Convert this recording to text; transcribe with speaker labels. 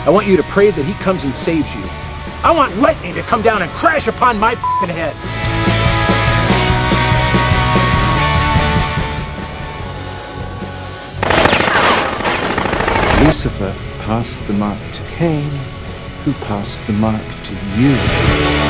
Speaker 1: I want you to pray that he comes and saves you. I want lightning to come down and crash upon my f***ing head.
Speaker 2: Lucifer passed the mark to Cain, who passed the mark to you.